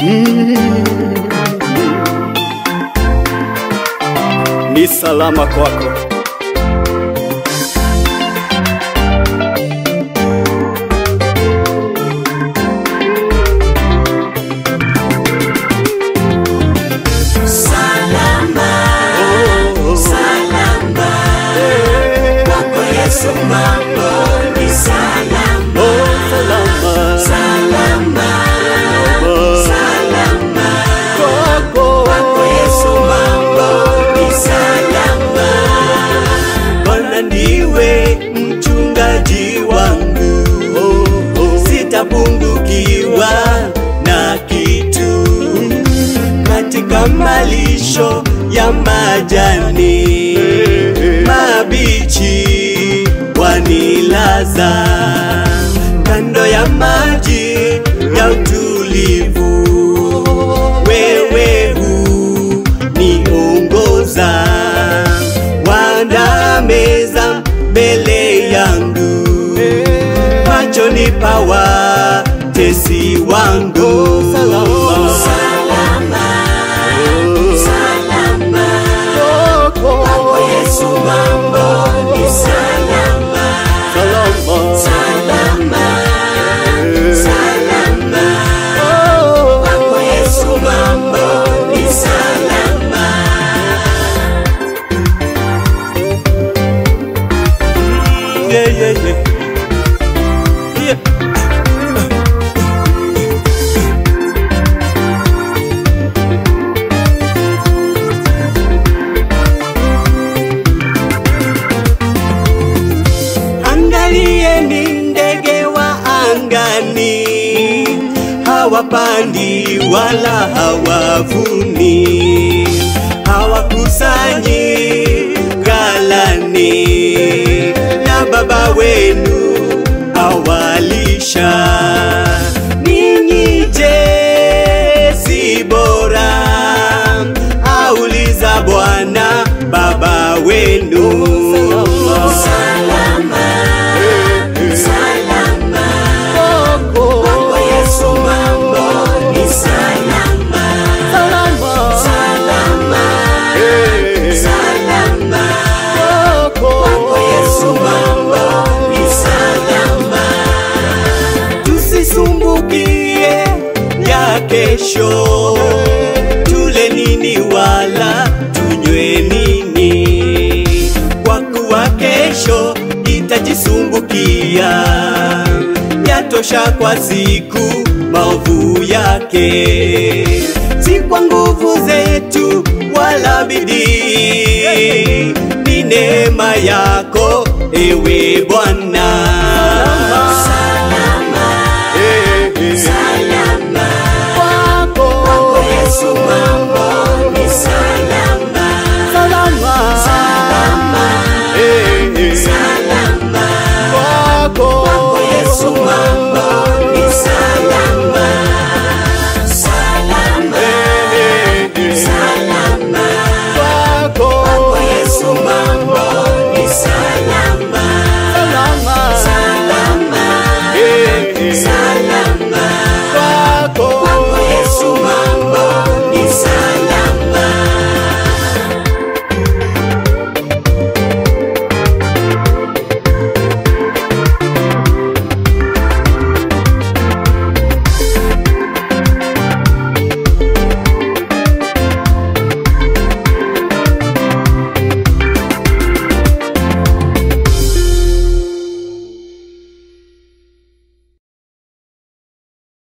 Ni salama kwako. Salama, salama, kwako Yesu mambo ni salama. Salama, Salama, salama, kwako Yesu mambo ni salama. Bwana ndiwe mchungaji wangu, sitapungukiwa na kitu. Katika malisho ya majani mabichi wanilaza, kando ya maji ya utulivu wewe huniongoza. Waandaa meza mbele yangu machoni pa watesi wangu. Salama, salama, kwako Yesu mambo ni salama. Salama, salama, kwako Yesu mambo ni salama. yeah, yeah, yeah. Yeah. Angalieni ndege wa angani, hawapandi wala hawavuni, hawakusanyi ghalani, na Baba wenu awalisha. Ninyi je, si bora? Auliza Bwana Baba wenu. Salama, salama, kwako Yesu mambo ni salama. Salama, salama, kwako Yesu mambo ni salama. Tusisumbukie ya kesho, tule nini wala tunywe nini, kwa kuwa kesho itajisumbukia. Yatosha kwa siku maovu yake, si kwa nguvu zetu wala bidii, ni neema yako ewe Bwana. Salama, salama.